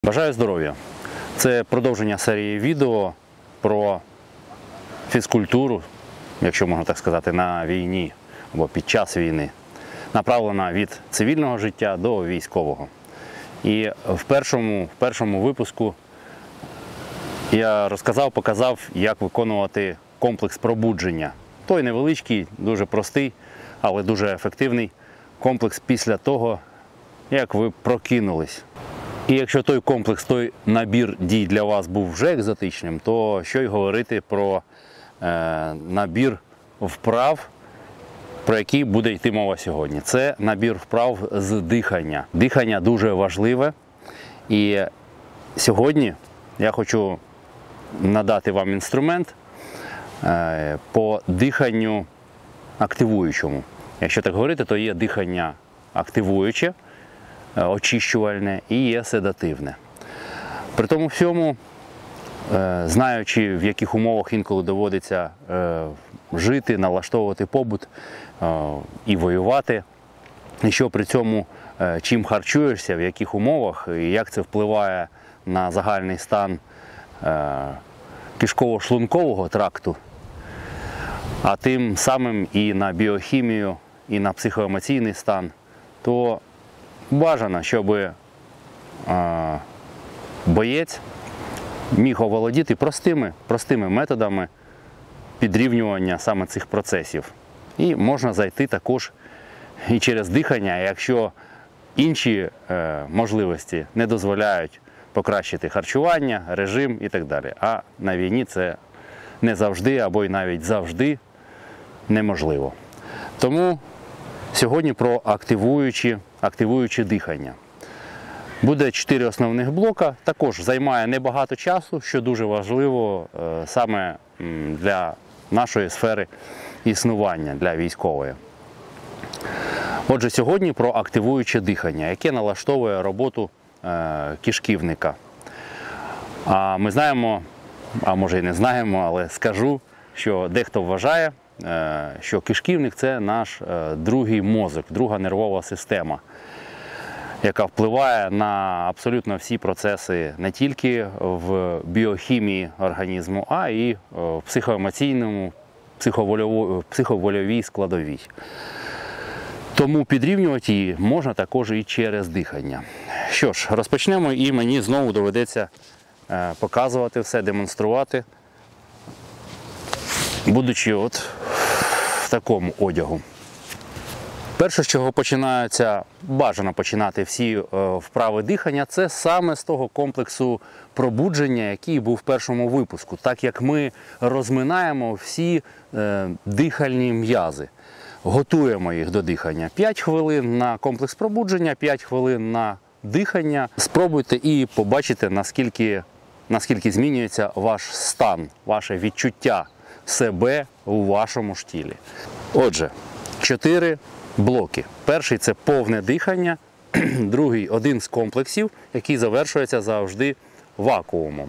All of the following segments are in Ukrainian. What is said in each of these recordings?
Бажаю здоров'я! Це продовження серії відео про фізкультуру, якщо можна так сказати, на війні або під час війни, направлена від цивільного життя до військового. І в першому випуску я показав, як виконувати комплекс пробудження. Той невеличкий, дуже простий, але дуже ефективний комплекс після того, як ви прокинулись. І якщо той комплекс, той набір дій для вас був вже екзотичним, то що й говорити про набір вправ, про які буде йти мова сьогодні. Це набір вправ з дихання. Дихання дуже важливе. І сьогодні я хочу надати вам інструмент по диханню активуючому. Якщо так говорити, то є дихання активуюче, очищувальне і є седативне. При тому всьому, знаючи, в яких умовах інколи доводиться жити, налаштовувати побут і воювати, і що при цьому, чим харчуєшся, в яких умовах, і як це впливає на загальний стан кишково-шлункового тракту, а тим самим і на біохімію, і на психоемоційний стан, то бажано, щоб боєць міг оволодіти простими методами підрівнювання саме цих процесів. І можна зайти також і через дихання, якщо інші можливості не дозволяють покращити харчування, режим і так далі. А на війні це не завжди або й навіть завжди неможливо. Тому сьогодні про активуюче дихання. Буде 4 основних блока, також займає небагато часу, що дуже важливо саме для нашої сфери існування, для військової. Отже, сьогодні про активуюче дихання, яке налаштовує роботу кишківника. А ми знаємо, а може і не знаємо, але скажу, що дехто вважає, що кишківник – це наш другий мозок, друга нервова система, яка впливає на абсолютно всі процеси не тільки в біохімії організму, а і в психоемоційному, психовольовій складовій. Тому підрівнювати її можна також і через дихання. Що ж, розпочнемо, і мені знову доведеться показувати все, демонструвати, будучи от в такому одягу. Перше, з чого бажано починати всі вправи дихання, це саме з того комплексу пробудження, який був в першому випуску, так як ми розминаємо всі дихальні м'язи, готуємо їх до дихання. 5 хвилин на комплекс пробудження, 5 хвилин на дихання. Спробуйте і побачите, наскільки змінюється ваш стан, ваше відчуття себе у вашому ж тілі. Отже, 4 блоки. Перший – це повне дихання, другий – один з комплексів, який завершується завжди вакуумом,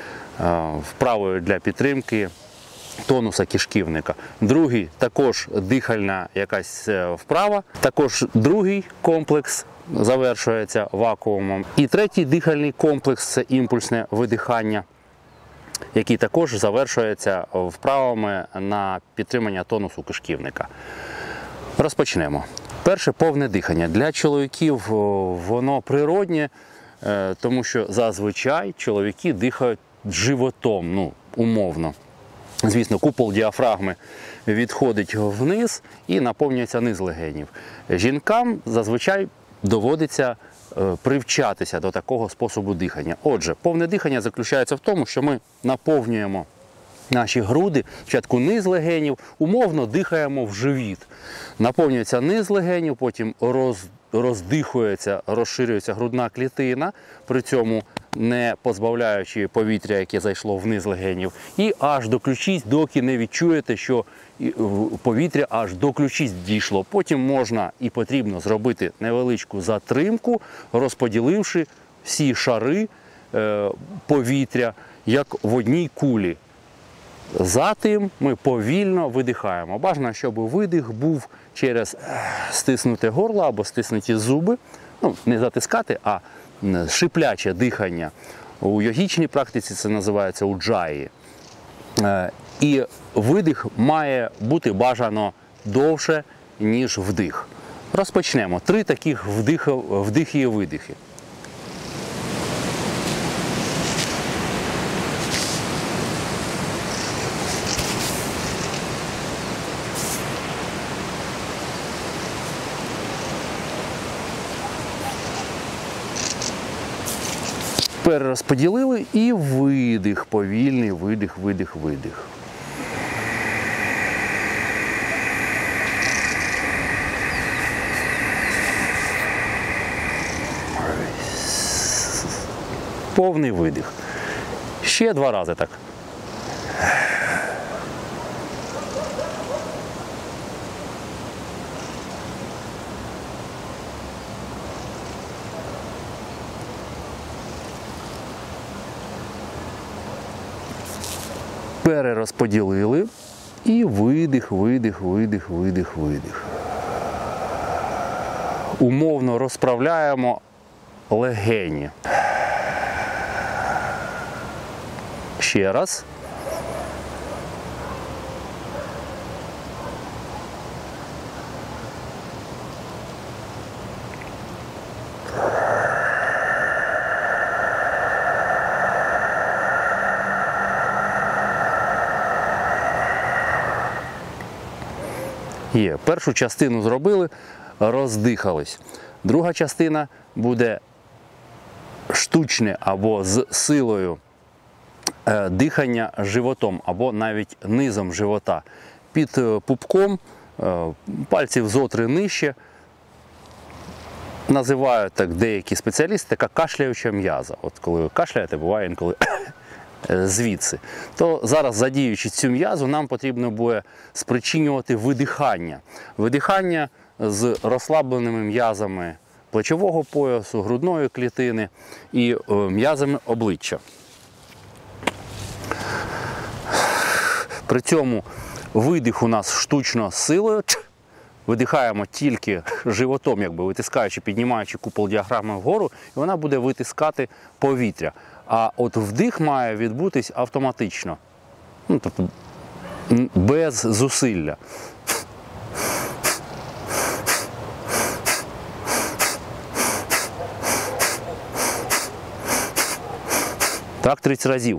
вправою для підтримки тонуса кишківника. Другий – також дихальна якась вправа, також другий комплекс завершується вакуумом. І третій дихальний комплекс – це імпульсне видихання, який також завершується вправами на підтримання тонусу кишківника. Розпочнемо. Перше – повне дихання. Для чоловіків воно природнє, тому що зазвичай чоловіки дихають животом, умовно. Звісно, купол діафрагми відходить вниз і наповнюється низ легенів. Жінкам зазвичай доводиться привчатися до такого способу дихання. Отже, повне дихання заключається в тому, що ми наповнюємо наші груди, спочатку низ легенів, умовно дихаємо в живіт. Наповнюється низ легенів, потім роздихується, розширюється грудна клітина, при цьому не позбавляючи повітря, яке зайшло вниз легенів, і аж до ключиць, доки не відчуєте, що повітря аж до ключиць дійшло. Потім можна і потрібно зробити невеличку затримку, розподіливши всі шари повітря, як в одній кулі. Затим ми повільно видихаємо. Бажано, щоб видих був через стиснуте горло або стиснуті зуби. Не затискати, а шипляче дихання. У йогічній практиці це називається уджаї. І видих має бути бажано довше, ніж вдих. Розпочнемо. 3 таких вдихи і видихи. Перерозподілили і видих, повільний видих, видих, видих. Повний видих. Ще 2 рази так. Перерозподілили і видих, видих, видих, видих, видих. Умовно розправляємо легені. Ще раз. Є. Першу частину зробили, роздихались. Друга частина буде штучне або з силою дихання животом, або навіть низом живота. Під пупком, пальців зо 3 нижче. Називають так деякі спеціалісти, така кашляюча м'яза. От коли ви кашляєте, буває інколи звідси. То зараз, задіючи цю м'язу, нам потрібно буде спричинювати видихання. Видихання з розслабленими м'язами плечового поясу, грудної клітини і м'язами обличчя. При цьому видих у нас штучно з силою. Видихаємо тільки животом, якби витискаючи, піднімаючи купол діафрагми вгору, і вона буде витискати повітря. А от вдих має відбутись автоматично, тобто без зусилля. Так 30 разів.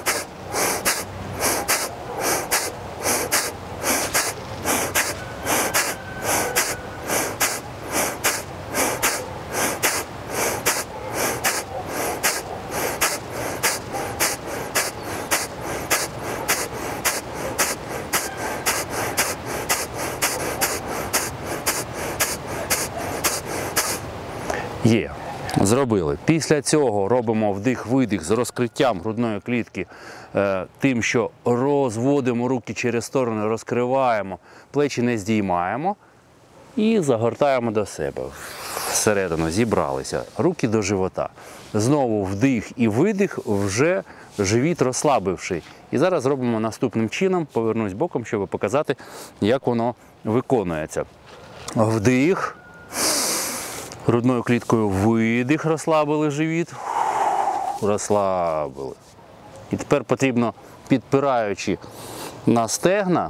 Є. Зробили. Після цього робимо вдих-видих з розкриттям грудної клітки, тим, що розводимо руки через сторони, розкриваємо, плечі не здіймаємо і загортаємо до себе. Всередину зібралися, руки до живота. Знову вдих і видих, вже живіт розслабивши. І зараз робимо наступним чином, повернусь боком, щоб показати, як воно виконується. Вдих. Грудною кліткою видих, розслабили живіт, розслабили. І тепер потрібно, підпираючи на стегна,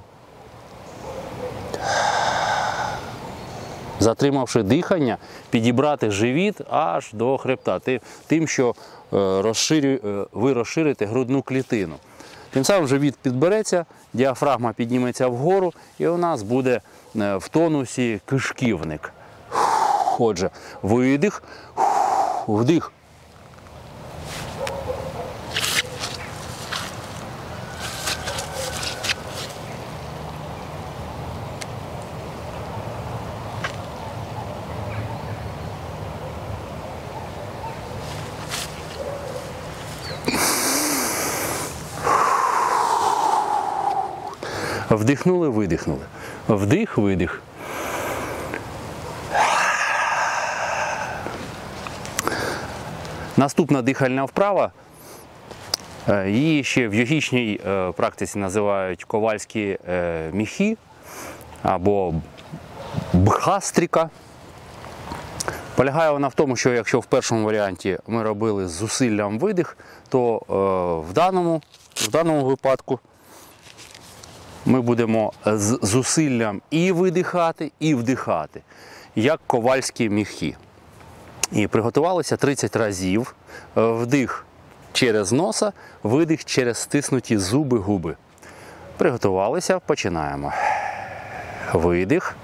затримавши дихання, підібрати живіт аж до хребта, тим, що ви розширите грудну клітину. Тим самим живіт підбереться, діафрагма підніметься вгору, і у нас буде в тонусі кишківник. Отже, видих, вдих. Вдихнули, видихнули. Вдих, видих. Наступна дихальна вправа, її ще в йогічній практиці називають ковальські міхи або бхастрика. Полягає вона в тому, що якщо в першому варіанті ми робили з зусиллям видих, то в даному випадку ми будемо з зусиллям і видихати, і вдихати, як ковальські міхи. І приготувалося 30 разів. Вдих через носа, видих через стиснуті зуби, губи. Приготувалися, починаємо. Видих.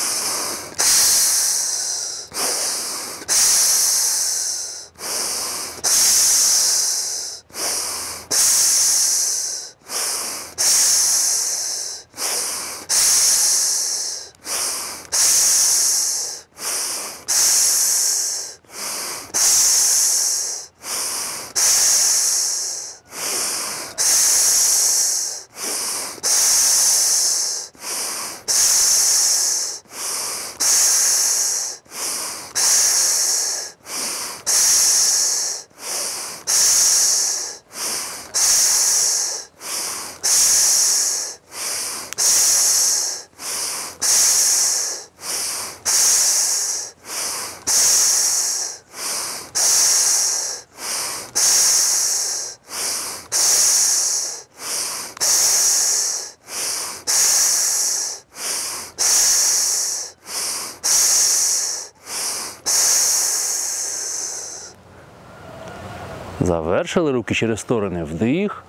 Завершили, руки через сторони, вдих.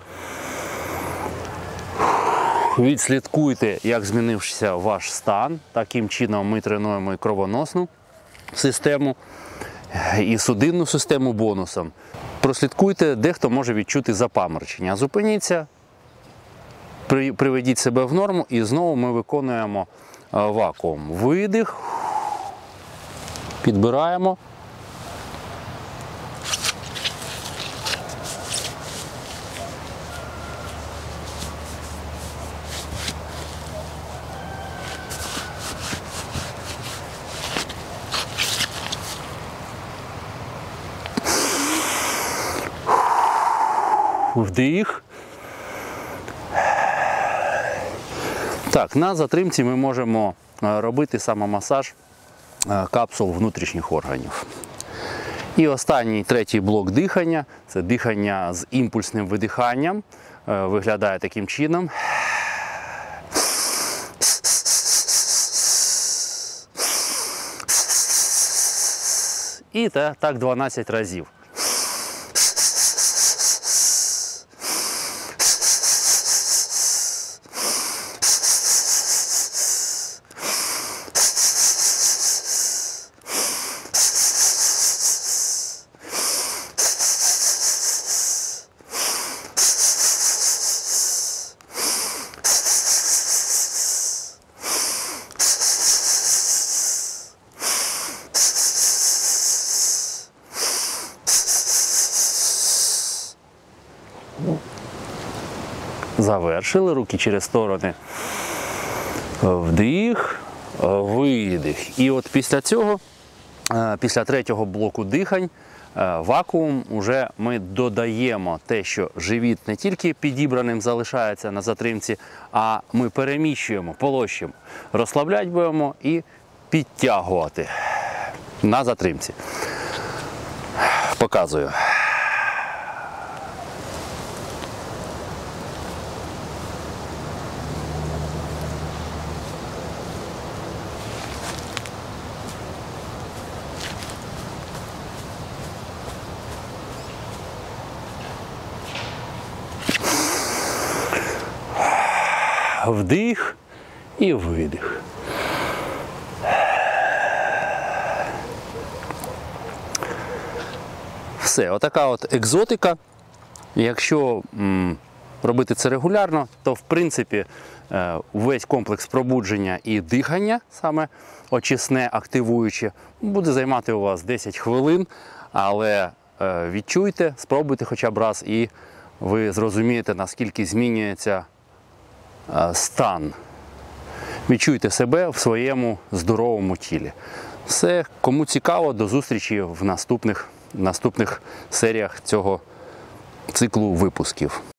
Відслідкуйте, як змінився ваш стан. Таким чином ми тренуємо і кровоносну систему, і судинну систему бонусом. Прослідкуйте, дехто може відчути запаморочення. Зупиніться, приведіть себе в норму і знову ми виконуємо вакуум. Видих, підбираємо. Вдих. Так, на затримці ми можемо робити самомасаж капсул внутрішніх органів. І останній, третій блок дихання – це дихання з імпульсним видиханням. Виглядає таким чином. І так 12 разів. Завершили, руки через сторони. Вдих, видих. І от після цього, після третього блоку дихань, вакуум, уже ми додаємо те, що живіт не тільки підібраним залишається на затримці, а ми переміщуємо, полощимо. Розслабляти будемо і підтягувати на затримці. Показую. Вдих і видих. Все, отака от екзотика. Якщо робити це регулярно, то в принципі весь комплекс пробудження і дихання, саме очисне, активуюче, буде займати у вас 10 хвилин, але відчуйте, спробуйте хоча б раз і ви зрозумієте, наскільки змінюється стан. Відчуйте себе в своєму здоровому тілі. Все, кому цікаво, до зустрічі в наступних серіях цього циклу випусків.